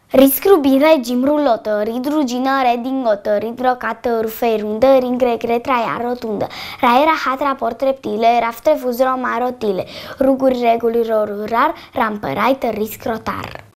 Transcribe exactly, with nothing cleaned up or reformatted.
Risc rubin regim rulotă, rid rugină, redingotă, rid brocată, rufei rundă, ring regre, traia rotundă, raera hatra port reptile, raftre fuz roma rotile, ruguri reguli rorurar, rampăraită risc rotar.